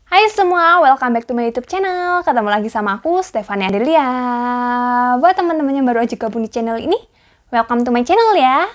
Hai semua, welcome back to my YouTube channel. Ketemu lagi sama aku, Stefania Adelia. Buat teman-teman yang baru aja gabung di channel ini, welcome to my channel ya.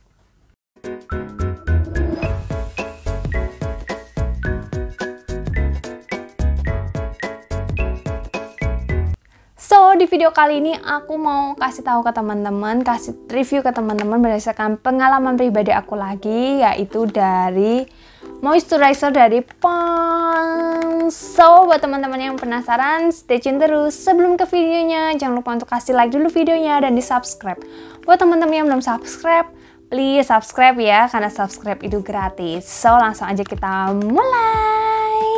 So, di video kali ini aku mau kasih tahu ke teman-teman, kasih review ke teman-teman berdasarkan pengalaman pribadi aku lagi, yaitu dari moisturizer dari Pond's. So, buat teman-teman yang penasaran, stay tune terus. Sebelum ke videonya, jangan lupa untuk kasih like dulu videonya dan di subscribe. Buat teman-teman yang belum subscribe, please subscribe ya, karena subscribe itu gratis. So, langsung aja kita mulai.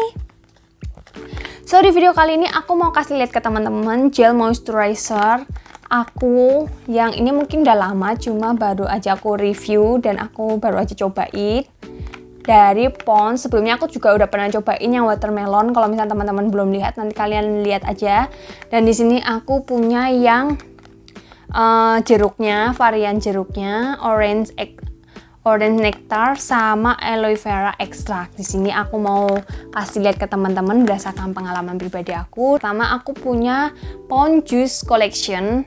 So, di video kali ini aku mau kasih lihat ke teman-teman gel moisturizer aku yang ini mungkin udah lama, cuma baru aja aku review dan aku baru aja cobain dari Pond's. Sebelumnya aku juga udah pernah cobain yang watermelon. Kalau misalnya teman-teman belum lihat, nanti kalian lihat aja. Dan di sini aku punya yang jeruknya, varian jeruknya, orange nectar sama aloe vera extract. Di sini aku mau kasih lihat ke teman-teman berdasarkan pengalaman pribadi aku. Pertama, aku punya Pond's Juice Collection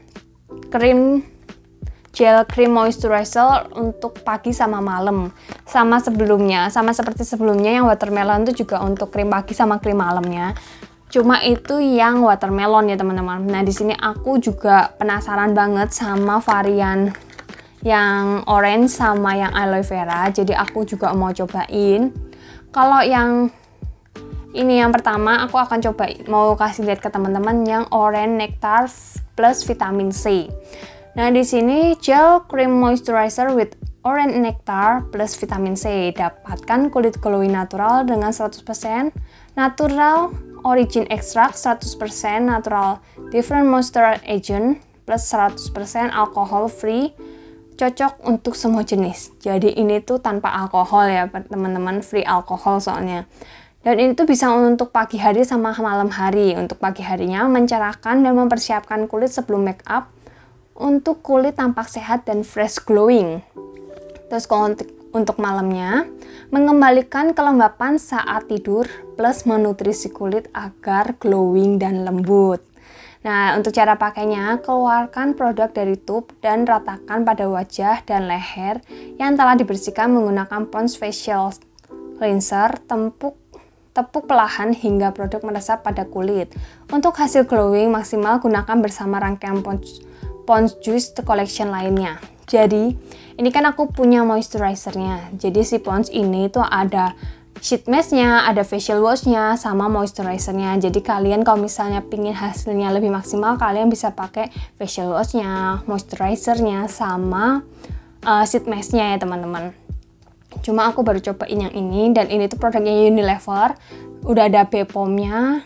gel cream moisturizer untuk pagi sama malam. Sama seperti sebelumnya yang watermelon itu juga untuk krim pagi sama krim malamnya. Cuma itu yang watermelon ya teman-teman. Nah, di sini aku juga penasaran banget sama varian yang orange sama yang aloe vera, jadi aku juga mau cobain. Kalau yang ini yang pertama, aku akan coba mau kasih lihat ke teman-teman yang orange nectar plus vitamin C. Nah, di sini gel cream moisturizer with orange nectar plus vitamin C. Dapatkan kulit glowing natural dengan 100% natural origin extract, 100% natural different moisture agent plus 100% alcohol free. Cocok untuk semua jenis. Jadi ini tuh tanpa alkohol ya teman-teman, free alkohol soalnya. Dan ini tuh bisa untuk pagi hari sama malam hari. Untuk pagi harinya mencerahkan dan mempersiapkan kulit sebelum make up untuk kulit tampak sehat dan fresh glowing. Terus kalau untuk malamnya mengembalikan kelembapan saat tidur plus menutrisi kulit agar glowing dan lembut. Nah, untuk cara pakainya, keluarkan produk dari tube dan ratakan pada wajah dan leher yang telah dibersihkan menggunakan Pond's Facial Cleanser. Tepuk perlahan hingga produk meresap pada kulit. Untuk hasil glowing maksimal, gunakan bersama rangkaian Pond's Juice Collection lainnya. Jadi, ini kan aku punya moisturizernya. Jadi, si Pond's ini tuh ada sheet mask-nya, ada facial wash-nya, sama moisturizer-nya. Jadi kalian kalau misalnya pingin hasilnya lebih maksimal, kalian bisa pakai facial wash-nya, moisturizer-nya, sama sheet mask-nya ya teman-teman. Cuma aku baru cobain yang ini, dan ini tuh produknya Unilever. Udah ada BPOM-nya.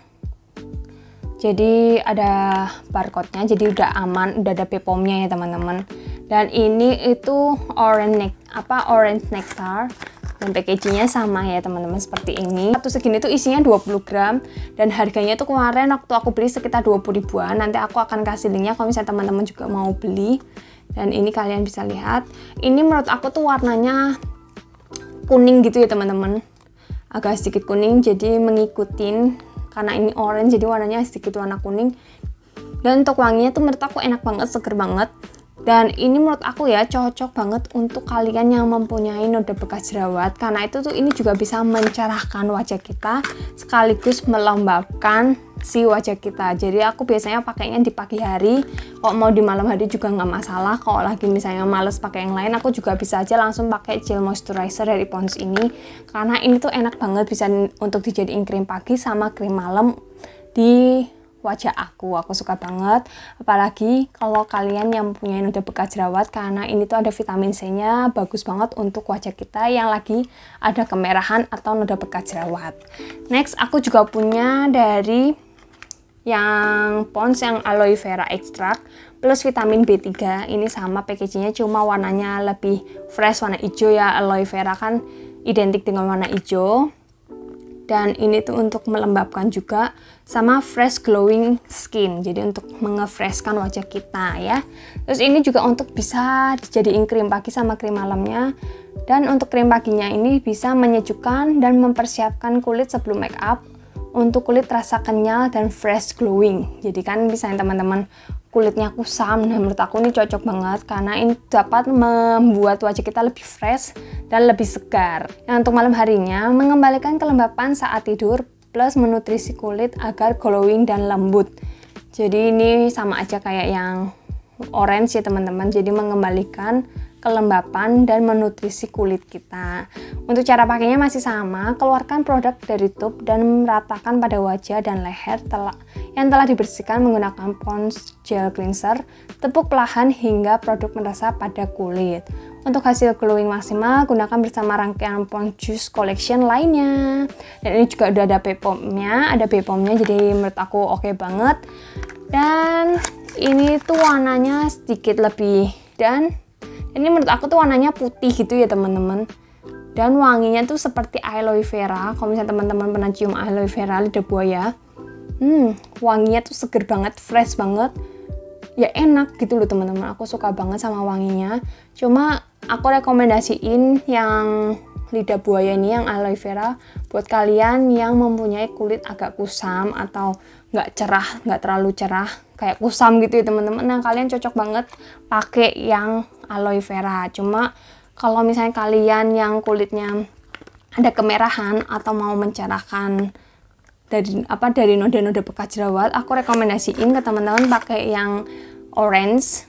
Jadi ada barcode-nya, jadi udah aman, udah ada BPOM-nya ya teman-teman. Dan ini itu orange nectar. Dan packagingnya sama ya teman-teman, seperti ini. Satu segini tuh isinya 20 gram. Dan harganya tuh kemarin waktu aku beli sekitar 20 ribuan. Nanti aku akan kasih linknya kalau misalnya teman-teman juga mau beli. Dan ini kalian bisa lihat. Ini menurut aku tuh warnanya kuning gitu ya teman-teman. Agak sedikit kuning, jadi mengikutin. Karena ini orange, jadi warnanya sedikit warna kuning. Dan untuk wanginya tuh menurut aku enak banget, seger banget. Dan ini menurut aku ya cocok banget untuk kalian yang mempunyai noda bekas jerawat, karena itu tuh ini juga bisa mencerahkan wajah kita sekaligus melembabkan si wajah kita. Jadi aku biasanya pakainya di pagi hari, kok mau di malam hari juga nggak masalah. Kalau lagi misalnya males pakai yang lain, aku juga bisa aja langsung pakai gel moisturizer dari Pond's ini, karena ini tuh enak banget, bisa untuk dijadiin krim pagi sama krim malam di wajah aku suka banget. Apalagi kalau kalian yang punya noda bekas jerawat, karena ini tuh ada vitamin C nya, bagus banget untuk wajah kita yang lagi ada kemerahan atau noda bekas jerawat. Next, aku juga punya dari yang Pond's yang aloe vera extract plus vitamin B3. Ini sama packagingnya, cuma warnanya lebih fresh, warna hijau ya. Aloe vera kan identik dengan warna hijau. Dan ini tuh untuk melembabkan juga, sama fresh glowing skin, jadi untuk mengefreshkan wajah kita ya. Terus ini juga untuk bisa dijadiin krim pagi sama krim malamnya. Dan untuk krim paginya ini bisa menyejukkan dan mempersiapkan kulit sebelum make up untuk kulit terasa kenyal dan fresh glowing. Jadi kan misalnya teman-teman kulitnya kusam, nah menurut aku ini cocok banget karena ini dapat membuat wajah kita lebih fresh dan lebih segar. Nah, untuk malam harinya, mengembalikan kelembapan saat tidur plus menutrisi kulit agar glowing dan lembut. Jadi ini sama aja kayak yang orange ya teman-teman, jadi mengembalikan kelembapan dan menutrisi kulit kita. Untuk cara pakainya masih sama, keluarkan produk dari tube dan meratakan pada wajah dan leher yang telah dibersihkan menggunakan Pond's Gel Cleanser. Tepuk perlahan hingga produk meresap pada kulit. Untuk hasil glowing maksimal, gunakan bersama rangkaian Pond's Juice Collection lainnya. Dan ini juga udah ada BPOM-nya, jadi menurut aku oke banget. Dan ini tuh warnanya sedikit lebih, dan ini menurut aku tuh warnanya putih gitu ya teman-teman. Dan wanginya tuh seperti aloe vera. Kalau misalnya teman-teman pernah cium aloe vera lidah buaya, wanginya tuh seger banget, fresh banget. Ya enak gitu loh teman-teman. Aku suka banget sama wanginya. Cuma aku rekomendasiin yang lidah buaya ini, yang aloe vera, buat kalian yang mempunyai kulit agak kusam atau nggak terlalu cerah, kayak kusam gitu ya teman-teman. Nah, kalian cocok banget pakai yang aloe vera. Cuma kalau misalnya kalian yang kulitnya ada kemerahan atau mau mencerahkan dari noda-noda bekas jerawat, aku rekomendasiin ke teman-teman pakai yang orange.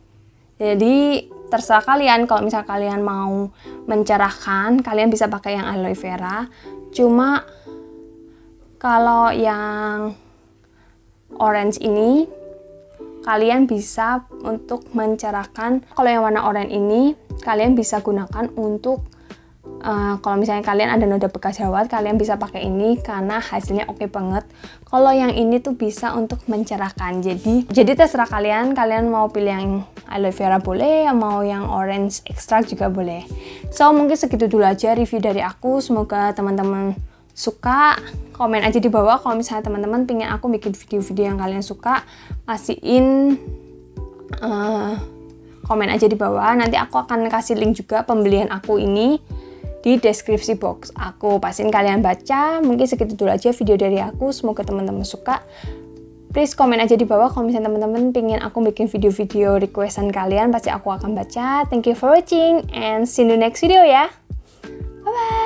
Jadi terserah kalian, kalau misalnya kalian mau mencerahkan, kalian bisa pakai yang aloe vera. Cuma kalau yang orange ini kalian bisa untuk mencerahkan. Kalau yang warna oranye ini kalian bisa gunakan untuk kalau misalnya kalian ada noda bekas jerawat, kalian bisa pakai ini karena hasilnya oke banget. Kalau yang ini tuh bisa untuk mencerahkan. Jadi terserah kalian mau pilih yang aloe vera boleh, mau yang orange extract juga boleh. So mungkin segitu dulu aja review dari aku. Semoga teman-teman suka. Komen aja di bawah kalau misalnya teman-teman pengen aku bikin video-video yang kalian suka. Pastiin komen aja di bawah. Nanti aku akan kasih link juga pembelian aku ini di deskripsi box aku. Pastiin kalian baca. Mungkin segitu dulu aja video dari aku. Semoga teman-teman suka. Please komen aja di bawah kalau misalnya teman-teman pengen aku bikin video-video requestan kalian. Pasti aku akan baca. Thank you for watching and see you in the next video ya. Bye bye.